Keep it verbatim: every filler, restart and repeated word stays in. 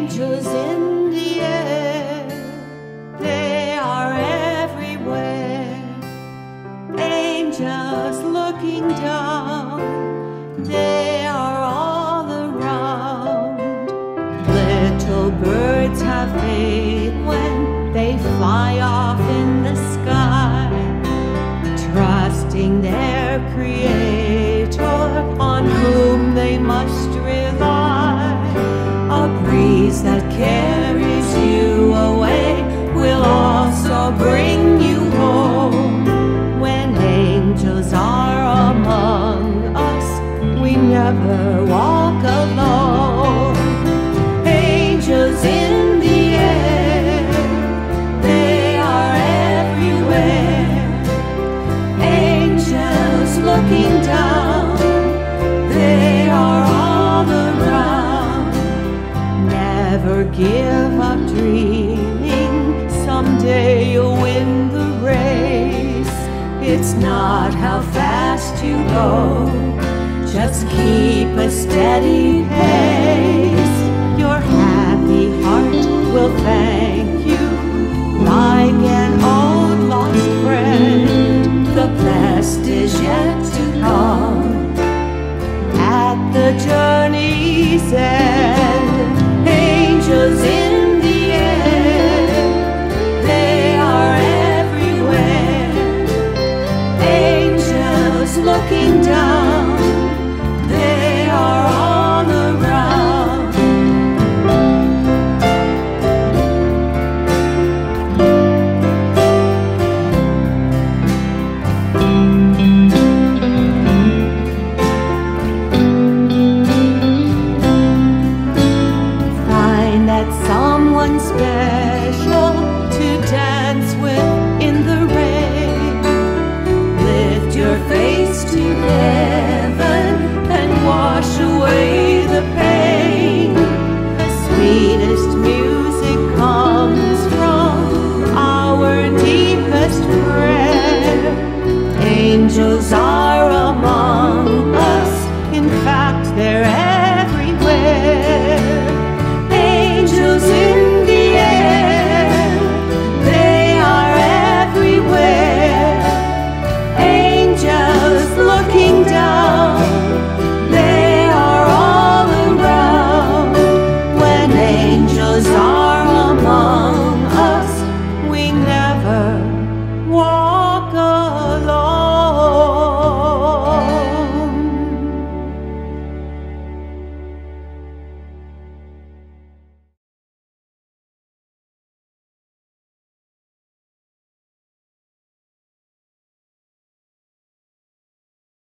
Angels in the air, they are everywhere. Angels looking down, they are all around. Little birds have faith when they fly off in the sky, trusting their Creator on whom they must rely. A breeze that carries you away will also bring you home. When angels are among us, we never walk alone. Angels in the air, they are everywhere. Angels looking down, they are all around. Never give up dreaming, someday you'll win the race. It's not how fast you go, just keep a steady pace. Your happy heart will thank you like an old lost friend. The best is yet to come at the journey's end. Angels in the air, they are everywhere. Angels looking down, they are all around. Find that someone special to dance with in the rain. Lift your face to heaven and wash away the pain.